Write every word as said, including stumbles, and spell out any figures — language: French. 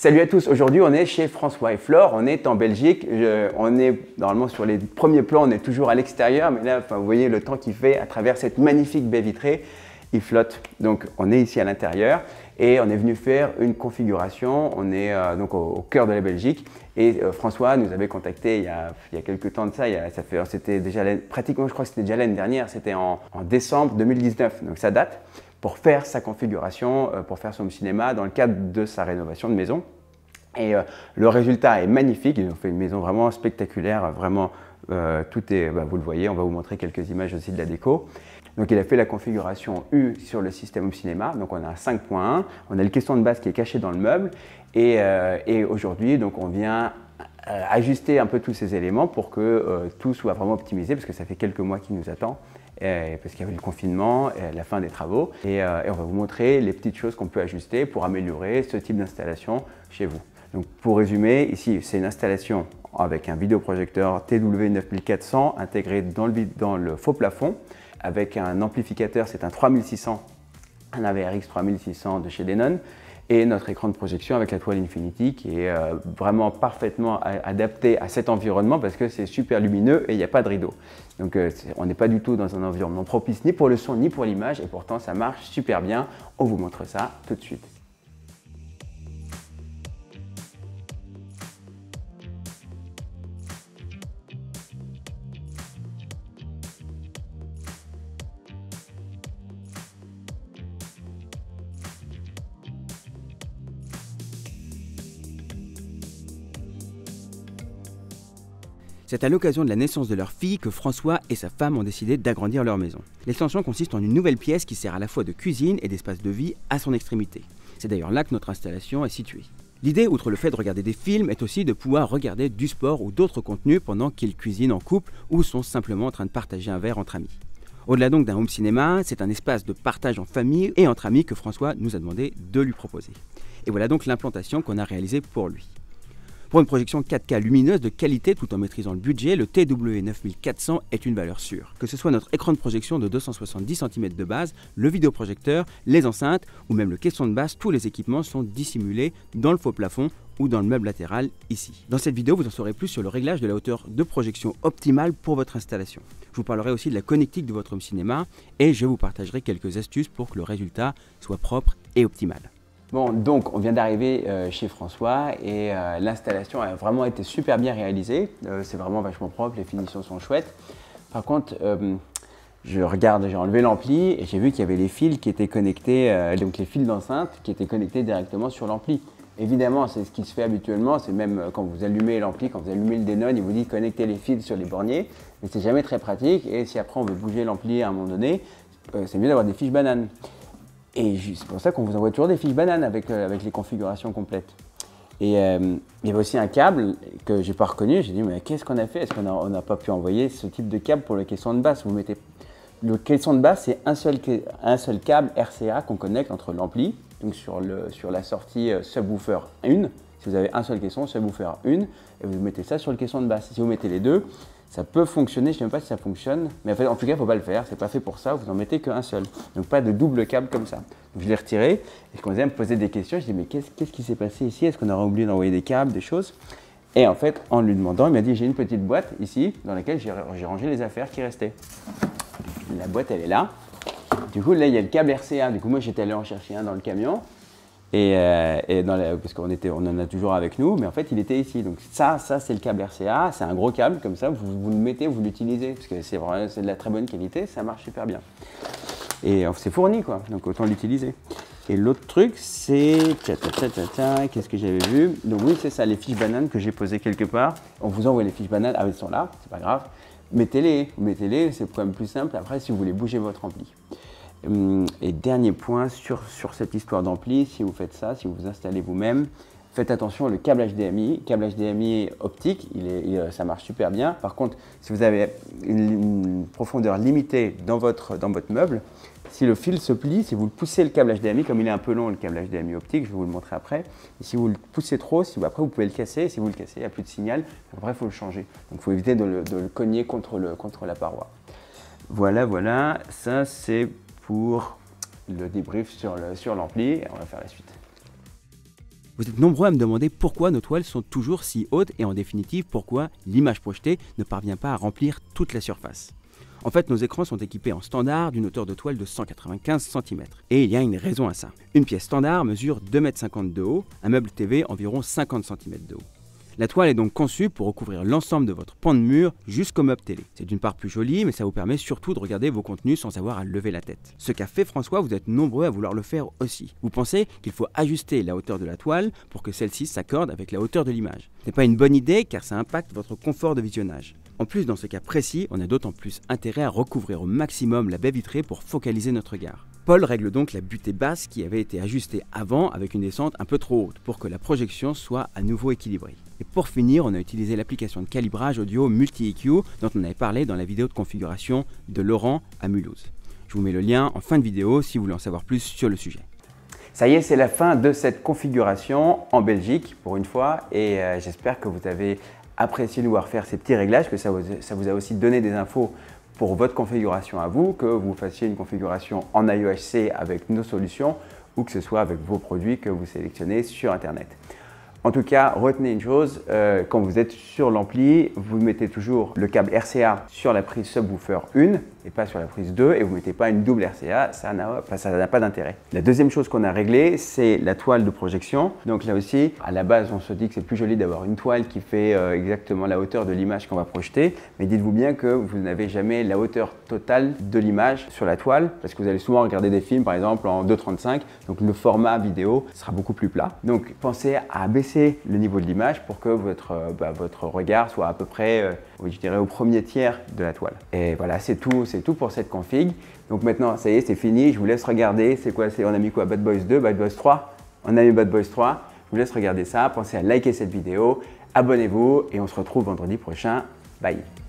Salut à tous, aujourd'hui on est chez François et Flore, on est en Belgique, Je, on est normalement sur les premiers plans, on est toujours à l'extérieur, mais là enfin, vous voyez le temps qu'il fait à travers cette magnifique baie vitrée, il flotte. Donc on est ici à l'intérieur et on est venu faire une configuration, on est euh, donc au, au cœur de la Belgique et euh, François nous avait contacté il y a, il y a quelques temps de ça, il y a, ça fait, c'était déjà pratiquement, je crois que c'était déjà l'année dernière, c'était en, en décembre deux mille dix-neuf, donc ça date, pour faire sa configuration, euh, pour faire son cinéma dans le cadre de sa rénovation de maison. Et euh, le résultat est magnifique, ils ont fait une maison vraiment spectaculaire, vraiment euh, tout est, bah, vous le voyez, on va vous montrer quelques images aussi de la déco. Donc il a fait la configuration U sur le système Home Cinéma, donc on a un cinq point un, on a le caisson de base qui est caché dans le meuble et, euh, et aujourd'hui donc on vient euh, ajuster un peu tous ces éléments pour que euh, tout soit vraiment optimisé parce que ça fait quelques mois qu'il nous attend. Et parce qu'il y avait le confinement, et la fin des travaux et, euh, et on va vous montrer les petites choses qu'on peut ajuster pour améliorer ce type d'installation chez vous. Donc pour résumer, ici c'est une installation avec un vidéoprojecteur T W neuf mille quatre cents intégré dans le, dans le faux plafond avec un amplificateur, c'est un trois mille six cents, un A V R X trois mille six cents de chez Denon et notre écran de projection avec la toile Infinity qui est euh, vraiment parfaitement adapté à cet environnement parce que c'est super lumineux et il n'y a pas de rideau. Donc euh, on n'est pas du tout dans un environnement propice ni pour le son ni pour l'image et pourtant ça marche super bien. On vous montre ça tout de suite. C'est à l'occasion de la naissance de leur fille que François et sa femme ont décidé d'agrandir leur maison. L'extension consiste en une nouvelle pièce qui sert à la fois de cuisine et d'espace de vie à son extrémité. C'est d'ailleurs là que notre installation est située. L'idée, outre le fait de regarder des films, est aussi de pouvoir regarder du sport ou d'autres contenus pendant qu'ils cuisinent en couple ou sont simplement en train de partager un verre entre amis. Au-delà donc d'un home cinéma, c'est un espace de partage en famille et entre amis que François nous a demandé de lui proposer. Et voilà donc l'implantation qu'on a réalisée pour lui. Pour une projection quatre K lumineuse de qualité tout en maîtrisant le budget, le T W neuf mille quatre cents est une valeur sûre. Que ce soit notre écran de projection de deux cent soixante-dix centimètres de base, le vidéoprojecteur, les enceintes ou même le caisson de base, tous les équipements sont dissimulés dans le faux plafond ou dans le meuble latéral ici. Dans cette vidéo, vous en saurez plus sur le réglage de la hauteur de projection optimale pour votre installation. Je vous parlerai aussi de la connectique de votre home cinéma et je vous partagerai quelques astuces pour que le résultat soit propre et optimal. Bon, donc on vient d'arriver euh, chez François et euh, l'installation a vraiment été super bien réalisée. Euh, c'est vraiment vachement propre, les finitions sont chouettes. Par contre, euh, je regarde, j'ai enlevé l'ampli et j'ai vu qu'il y avait les fils qui étaient connectés, euh, donc les fils d'enceinte qui étaient connectés directement sur l'ampli. Évidemment, c'est ce qui se fait habituellement, c'est même quand vous allumez l'ampli, quand vous allumez le Denon, il vous dit connecter les fils sur les borniers, mais c'est jamais très pratique et si après on veut bouger l'ampli à un moment donné, euh, c'est mieux d'avoir des fiches bananes. Et c'est pour ça qu'on vous envoie toujours des fiches bananes avec, euh, avec les configurations complètes. Et euh, il y avait aussi un câble que je n'ai pas reconnu. J'ai dit, mais qu'est-ce qu'on a fait? Est-ce qu'on n'a pas pu envoyer ce type de câble pour le caisson de basse? Vous mettez... Le caisson de basse, c'est un seul, un seul câble R C A qu'on connecte entre l'ampli, donc sur, le, sur la sortie euh, subwoofer un. Si vous avez un seul caisson, subwoofer un, et vous mettez ça sur le caisson de basse. Si vous mettez les deux, ça peut fonctionner, je ne sais même pas si ça fonctionne, mais en, fait, en tout cas, il ne faut pas le faire, c'est pas fait pour ça, vous n'en mettez qu'un seul. Donc pas de double câble comme ça. Donc je l'ai retiré, et je commençais à me poser des questions, je dis mais qu'est-ce qu'est-ce qui s'est passé ici? Est-ce qu'on aurait oublié d'envoyer des câbles, des choses? Et en fait, en lui demandant, il m'a dit j'ai une petite boîte ici, dans laquelle j'ai rangé les affaires qui restaient. La boîte, elle est là. Du coup, là, il y a le câble R C A, du coup, moi, j'étais allé en chercher un dans le camion. Et, euh, et dans la, parce qu'on était, on en a toujours avec nous, mais en fait il était ici. Donc ça, ça c'est le câble R C A, c'est un gros câble comme ça, vous, vous le mettez, vous l'utilisez, parce que c'est vraiment c'est de la très bonne qualité, ça marche super bien. Et c'est fourni quoi, donc autant l'utiliser. Et l'autre truc c'est, qu'est-ce que j'avais vu? Donc oui c'est ça, les fiches bananes que j'ai posées quelque part. On vous envoie les fiches bananes, ah elles sont là, c'est pas grave. Mettez-les, mettez-les, c'est quand même plus simple après si vous voulez bouger votre ampli. Et dernier point sur, sur cette histoire d'ampli, si vous faites ça, si vous vous installez vous-même, faites attention, le câble H D M I, câble H D M I optique, il est, il, ça marche super bien. Par contre, si vous avez une, une profondeur limitée dans votre, dans votre meuble, si le fil se plie, si vous le poussez le câble H D M I, comme il est un peu long le câble H D M I optique, je vais vous le montrer après, et si vous le poussez trop, si vous, après vous pouvez le casser, si vous le cassez, il n'y a plus de signal, après il faut le changer. Donc il faut éviter de le, de le cogner contre, le, contre la paroi. Voilà, voilà, ça c'est pour le débrief sur l'ampli, sur et on va faire la suite. Vous êtes nombreux à me demander pourquoi nos toiles sont toujours si hautes et en définitive pourquoi l'image projetée ne parvient pas à remplir toute la surface. En fait, nos écrans sont équipés en standard d'une hauteur de toile de cent quatre-vingt-quinze centimètres. Et il y a une raison à ça. Une pièce standard mesure deux mètres cinquante de haut, un meuble T V environ cinquante centimètres de haut. La toile est donc conçue pour recouvrir l'ensemble de votre pan de mur jusqu'au meuble télé. C'est d'une part plus joli, mais ça vous permet surtout de regarder vos contenus sans avoir à lever la tête. Ce qu'a fait François, vous êtes nombreux à vouloir le faire aussi. Vous pensez qu'il faut ajuster la hauteur de la toile pour que celle-ci s'accorde avec la hauteur de l'image. Ce n'est pas une bonne idée car ça impacte votre confort de visionnage. En plus, dans ce cas précis, on a d'autant plus intérêt à recouvrir au maximum la baie vitrée pour focaliser notre regard. Paul règle donc la butée basse qui avait été ajustée avant avec une descente un peu trop haute pour que la projection soit à nouveau équilibrée. Et pour finir, on a utilisé l'application de calibrage audio Multi-E Q dont on avait parlé dans la vidéo de configuration de Laurent à Mulhouse. Je vous mets le lien en fin de vidéo si vous voulez en savoir plus sur le sujet. Ça y est, c'est la fin de cette configuration en Belgique pour une fois et euh, j'espère que vous avez apprécié de voir faire ces petits réglages, que ça vous, ça vous a aussi donné des infos pour votre configuration à vous, que vous fassiez une configuration en I O H C avec nos solutions ou que ce soit avec vos produits que vous sélectionnez sur Internet. En tout cas, retenez une chose, euh, quand vous êtes sur l'ampli, vous mettez toujours le câble R C A sur la prise subwoofer un et pas sur la prise deux et vous ne mettez pas une double R C A, ça n'a enfin, pas d'intérêt. La deuxième chose qu'on a réglée, c'est la toile de projection. Donc là aussi, à la base, on se dit que c'est plus joli d'avoir une toile qui fait euh, exactement la hauteur de l'image qu'on va projeter, mais dites-vous bien que vous n'avez jamais la hauteur totale de l'image sur la toile parce que vous allez souvent regarder des films, par exemple, en deux trente-cinq, donc le format vidéo sera beaucoup plus plat. Donc pensez à baisser le niveau de l'image pour que votre, euh, bah, votre regard soit à peu près, euh, je dirais, au premier tiers de la toile. Et voilà, c'est tout, c'est tout pour cette config. Donc maintenant, ça y est, c'est fini. Je vous laisse regarder. C'est quoi? On a mis quoi? Bad Boys deux, Bad Boys trois. On a mis Bad Boys trois. Je vous laisse regarder ça. Pensez à liker cette vidéo. Abonnez-vous et on se retrouve vendredi prochain. Bye.